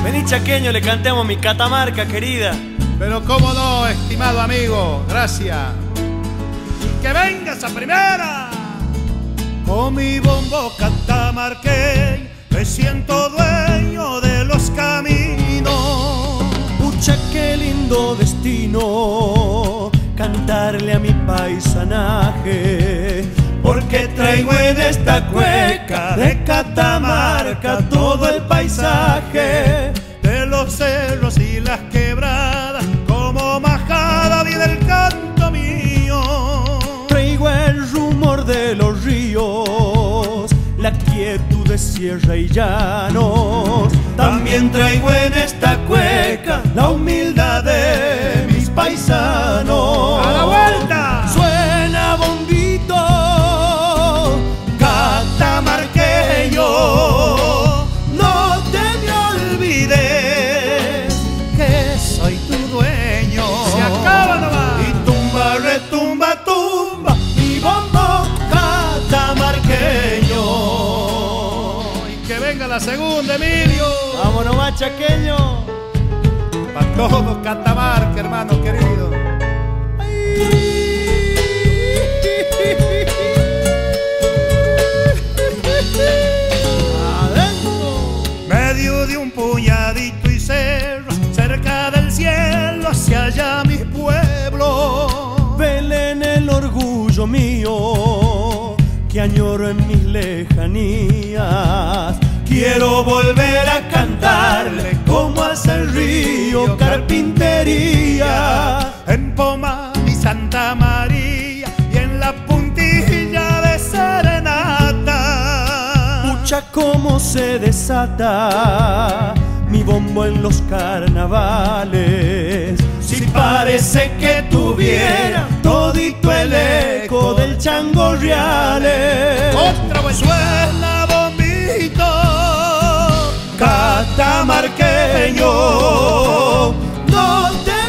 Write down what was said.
Vení chaqueño, le cantemos mi Catamarca, querida. Pero cómo no, estimado amigo, gracias. ¡Que venga esa primera! Con mi bombo catamarqueño me siento dueño de los caminos. Pucha, qué lindo destino cantarle a mi paisanaje, porque traigo en esta cueca de Catamarca todo el paisaje de los cerros y las quebradas, como majada viene el canto mío. Traigo el rumor de los ríos, la quietud de sierra y llanos. También traigo en esta cueca la humildad de mis paisanos. ¡A la vuelta! Suena bombito catamarqueño, no te me olvides que soy tu dueño. ¡Se acaba nomás! Y tumba, retumba, tumba mi bombo catamarqueño. Y que venga la segunda, Emilio. Vámonos más chaqueño. Para todo Catamarca, hermano querido. Medio de un puñadito y cerro, cerca del cielo, hacia allá mi pueblo. Belén, el orgullo mío, que añoro en mis lejanías. Quiero volver a cantarle como hace el río Carpintería. En Poma mi Santa María y en la puntilla de Serenata. Pucha, cómo se desata mi bombo en los carnavales. Si parece que tuviera todito el eco del Chango Reales. Otra vez suena bombito catamarqueño, no te